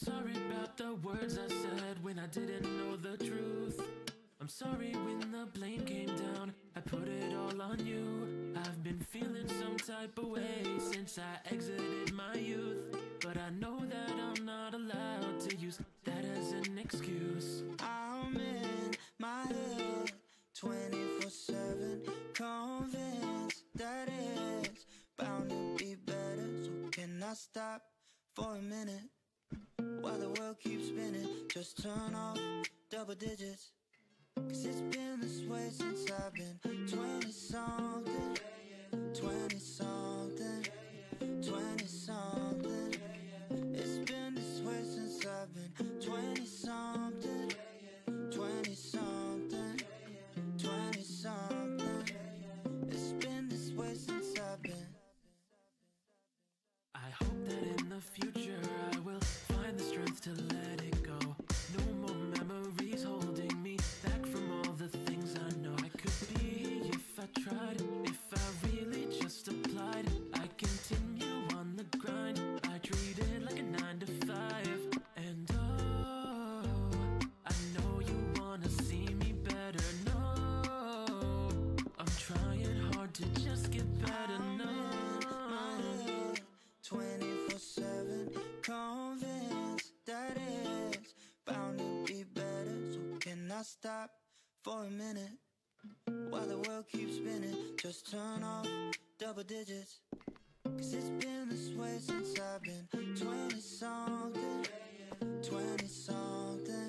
sorry about the words I said when I didn't know the truth. I'm sorry when the blame came down, I put it all on you. I've been feeling some type of way since I exited my youth, but I know that I'm not allowed to use that as an excuse. I'm in my head 24/7, convinced that it's bound to be better. So can I stop for a minute while the world keeps spinning? Just turn off double digits, 'cause it's been this way since I've been 20-something, 20-something, 20-something. It's been this way since I've been 20-something, 20-something, 20-something. It's been this way since I've been. I hope that in the future I will find the strength to let it go. No more memories holding me back from all the things I know I could be if I tried, if I really just applied. I continue on the grind, I treat it like a 9 to 5. And oh, I know you wanna see me better. No, I'm trying hard to just get better. No, 24/7, convinced that it's bound to be better. So can I stop for a minute while the world keeps spinning? Just turn off double digits, 'cause it's been this way since I've been 20-something, 20-something.